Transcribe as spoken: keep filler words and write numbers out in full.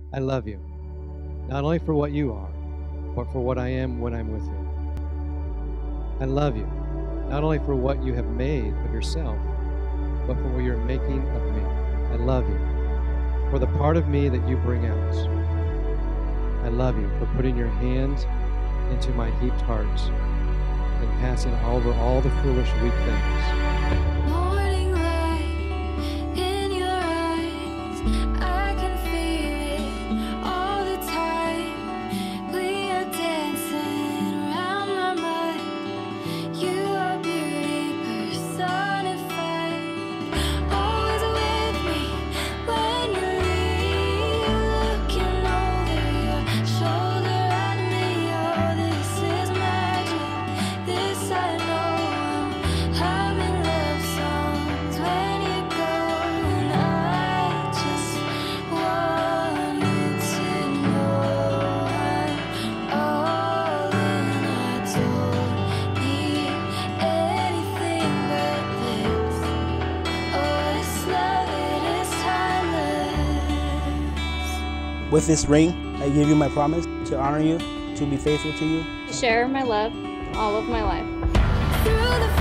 I love you, not only for what you are, but for what I am when I'm with you. I love you, not only for what you have made of yourself, but for what you're making of me. I love you for the part of me that you bring out. I love you for putting your hand into my heaped heart and passing over all the foolish, weak things. Morning light in your eyes, I can feel it all the time. We are dancing around my mind. You are beauty personified. Always with me when you leave, looking over your shoulder at me. Oh, this is magic. This I know. I'm in love songs when you go, and I just want you to know I'm all in. I don't need anything but this. Oh, this love, it is timeless. With this ring, I give you my promise to honor you, to be faithful to you. Share my love all of my life. Through the